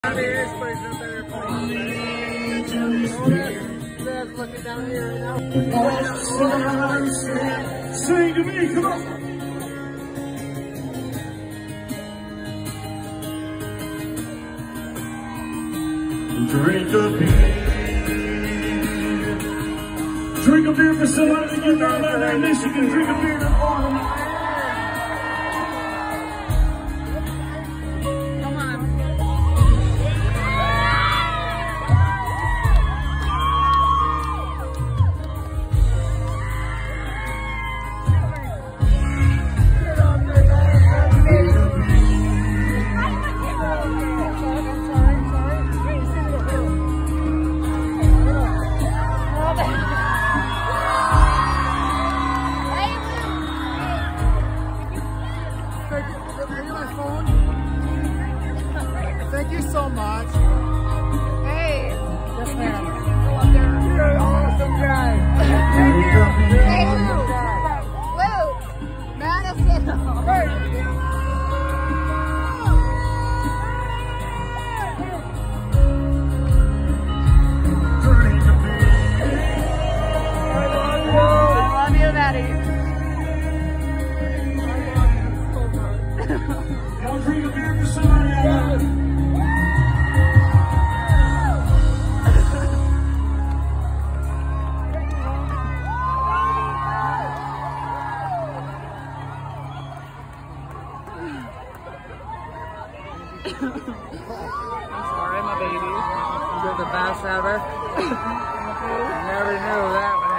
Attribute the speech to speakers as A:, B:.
A: Looking down here right now.
B: Sing to me, come on. Drink a beer. Drink a beer for somebody to get down there in Michigan. Drink a beer to Autumn.
A: Thank you so much. Hey.
C: Yes, ma'am.
A: You're an awesome guy. Thank you.
C: Hey, Lou. Madison.
A: Hey.
C: I love you, Maddie.
B: Y'all drink a beer for somebody I love.
C: I'm sorry, my baby. You're the best ever. Never knew that.